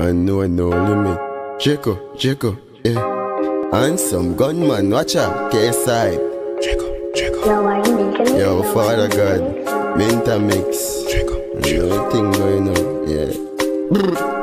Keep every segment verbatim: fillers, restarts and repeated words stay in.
and no no limit. Jaco, Jaco, yeah. And some gunman, watch out, K-side. Jaco, Jaco. Yo, Father God, Minta Mix. Jaco, You know the thing going on, yeah.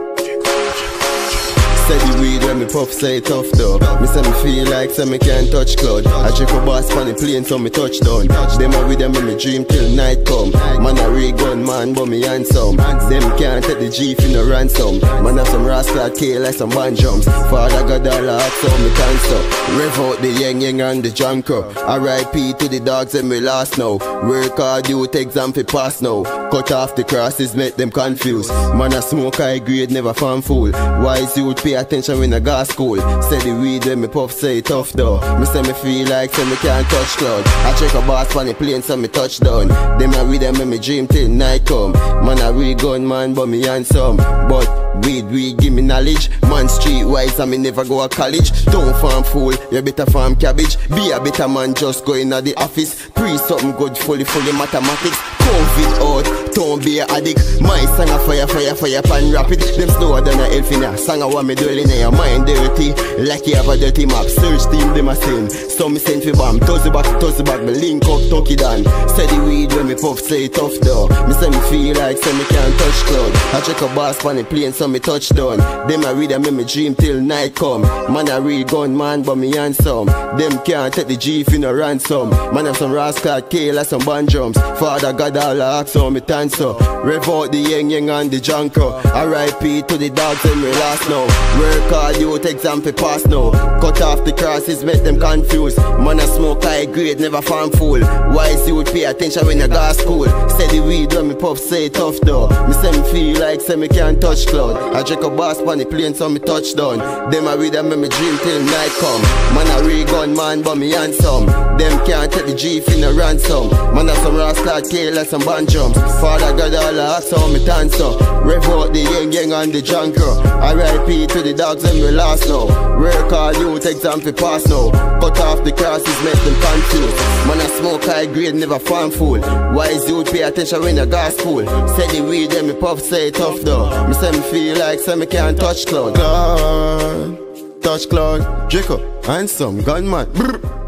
Say the weed when me puff say it tough though. Me say me feel like say me can't touch cloud. I check a boss on the plane so me touchdown. Them a with them in me dream till night come. Man a real gun man but me handsome. Them can't take the G for no ransom. Man have some rascal kill like some band jumps. Father God all ask so me cancer. Rev out the yang yang and the junker. R I P to the dogs and we last now. Work hard you take exam for pass now. Cut off the crosses make them confused. Man a smoke high grade never fan fool. Wise youth pay attention when I go school. Say the weed when me puff say it tough though. Me say me feel like say me can't touch cloud. I check a boss on the plane so me touchdown. Them a with them when me dream till night come. Man a real gun man but me handsome. But weed weed give me knowledge. Man street wise and me never go to college. Don't farm fool, you better farm cabbage. Be a better man just go in the office. Pre something good fully fully mathematics. COVID out, don't be a addict. My song a fire fire fire pan rapid. Them slower than a elf in a song of what me doing in your mind dirty. Like you have a dirty map. Search team them a sin. So me send for bam. Toss the back, toss the back. Me link up, tuck it down. Say the weed when me puff say it tough though. Me say me feel like say me can't touch cloud. I check a boss on the plane so me touchdown. Them a read and make me dream till night come. Man a real gun man but me handsome. Them can't take the G for no ransom. Man have some rascal kill like some band drums. Father God all ask so me answer. Rev out the yang yang and the junker. R I P to the dogs and we last now. Work hard you take exam for pass now. Cut off the crosses make them confused. Man a smoke high grade never farm fool. Wise you would pay attention when you go to school. Say the weed when me puff say it tough though. Me say me feel like say me can't touch cloud. I check a boss on the plane so me touchdown. Them a read and make me dream till night come. Man a real gun man but me handsome. Them can't take the G for no ransom. Man have some rascal kill like some band jumps. Father God all ask so me answer. Rev out the yang yang and the junker. R I P to the dogs and we last now. Work hard you take exam for pass now. Cut off the crosses make them confused. Man a smoke high grade never farm fool. Wise you pay attention when you go to school. Say the weed and me puff say it tough though. Me say me feel like say me can't touch cloud. Cloud, touch cloud, Jaco, and some gunman. Brr.